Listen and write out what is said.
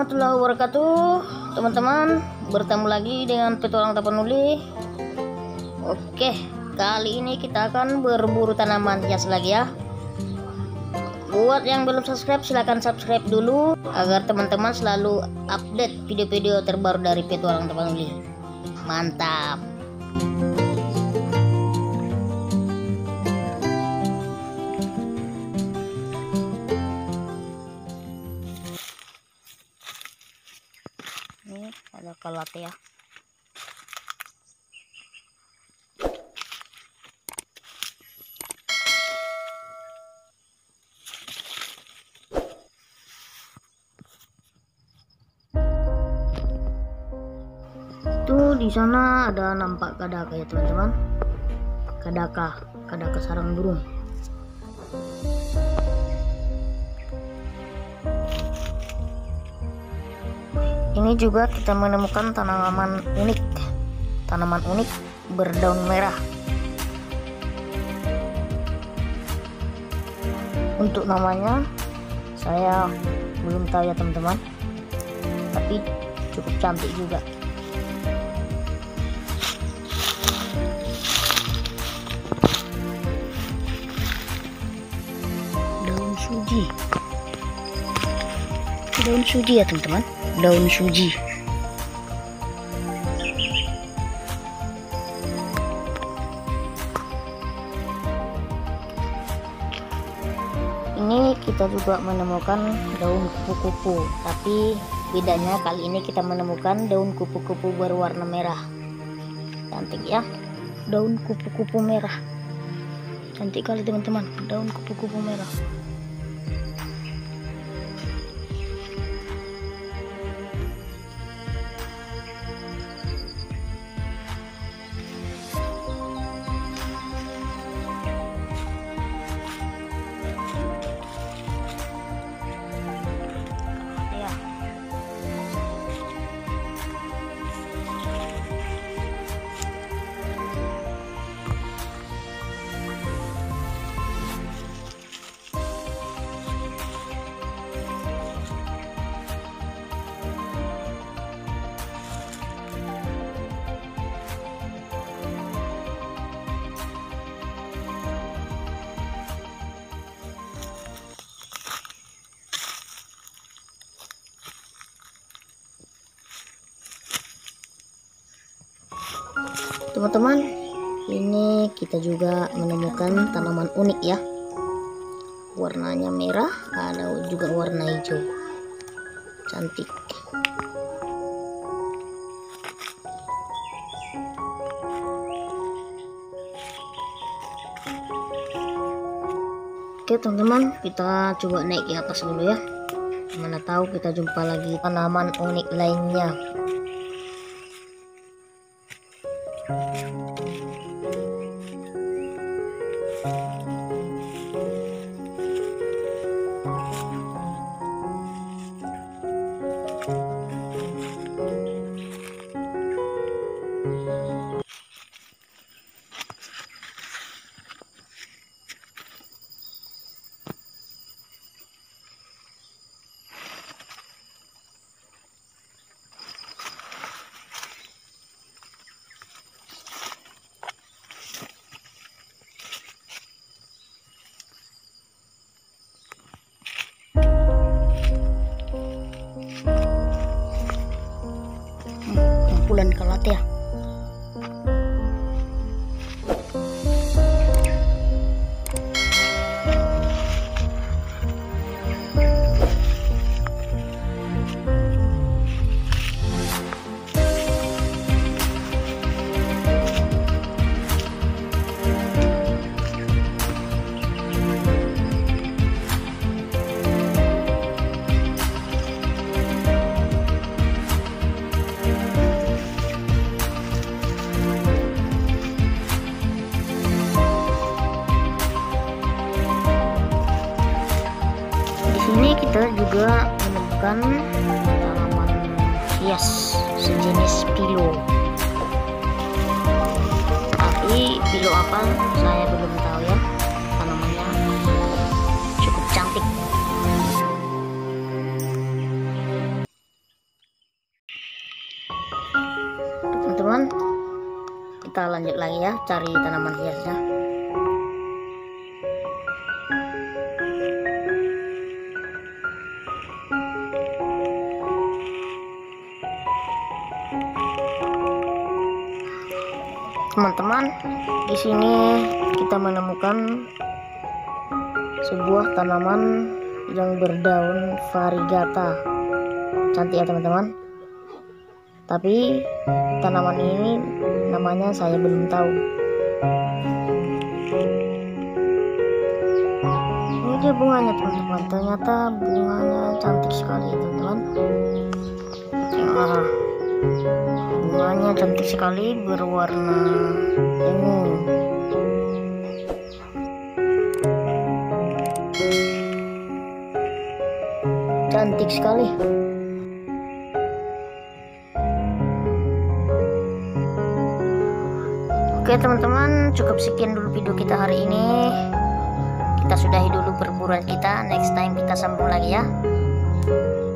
warahmatullahi wabarakatuh, teman-teman. Bertemu lagi dengan Petualang Tapanuli. Oke, kali ini kita akan berburu tanaman hias lagi ya. Buat yang belum subscribe, silahkan subscribe dulu agar teman-teman selalu update video-video terbaru dari Petualang Tapanuli. Mantap. Ini ada kelate ya. Itu di sana ada nampak kadaka ya teman-teman. Kadaka sarang burung. Ini juga kita menemukan tanaman unik berdaun merah. Untuk namanya saya belum tahu ya teman-teman, tapi cukup cantik juga. Daun suji ya teman-teman, daun suji. Ini kita juga menemukan daun kupu-kupu, tapi bedanya kali ini kita menemukan daun kupu-kupu berwarna merah. Cantik ya, daun kupu-kupu merah. Cantik kali teman-teman, daun kupu-kupu merah. Teman-teman, ini kita juga menemukan tanaman unik ya. Warnanya merah, ada juga warna hijau. Cantik. Oke teman-teman, kita coba naik ke atas dulu ya. Mana tahu kita jumpa lagi tanaman unik lainnya. Kumpulan kelate ya. Ini kita juga menemukan tanaman hias sejenis pilo, tapi pilo apa saya belum tahu ya. Tanamannya cukup cantik. lanjut lagi ya cari tanaman hiasnya. Teman-teman, di sini kita menemukan sebuah tanaman yang berdaun variegata. Cantik ya teman-teman. Tapi tanaman ini namanya saya belum tahu. Ini dia bunganya teman-teman. Ternyata bunganya cantik sekali teman-teman. Nah, bunganya cantik sekali, berwarna ungu. Cantik sekali. Oke teman-teman, cukup sekian dulu video kita hari ini. Kita sudahi dulu perburuan kita. Next time kita sambung lagi ya.